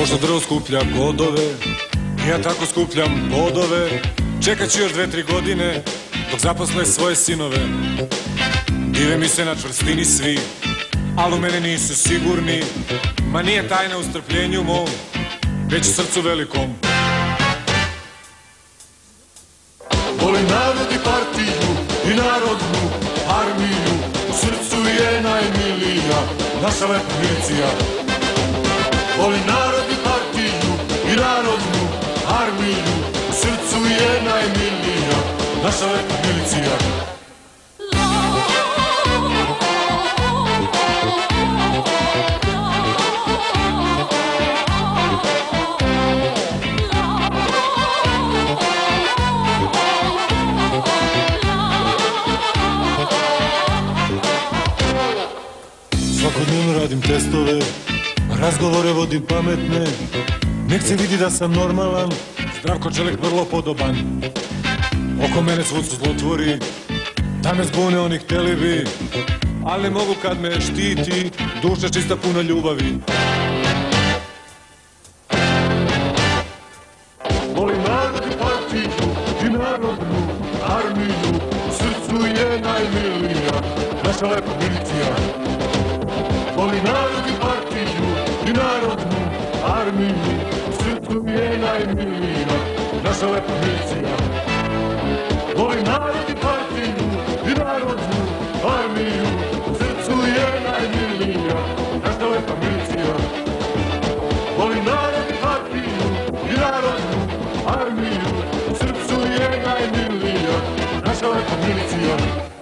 Možda drvo skuplja bodove, ja tako skupljam bodove. Čekat ću još 2-3 godine dok zaposle svoje sinove. Dive mi se na čvrstini svi, ali u mene nisu sigurni. Ma nije tajna u strpljenju mom, već u srcu velikom. Volim narod i partiju i narodnu armiju, u srcu je najmilija naša lepa milicija. Volim narod i partiju i narodnu armiju, u srcu je najmilija naša lepa milicija. Svakodnevno radim testove, razgovore vodim pametne. Nek se vidi da sam normalan, Zdravko čelik vrlo podoban. Oko mene svud su zlotvori, da me zbune oni hteli bi, ali ne mogu kad me štiti duša čista puna ljubavi. Volim narod i partiju i narodnu armiju, u srcu je najmilija naša lepa milicija. Volim narod i partiju i narodnu armiju, u srcu je najmilija naša lepa milicija. Volim narod i partiju i narodnu armiju, u srcu je najmilija naša lepa milicija. Volim narod i partiju i narodnu armiju, u srcu je najmilija naša lepa milicija.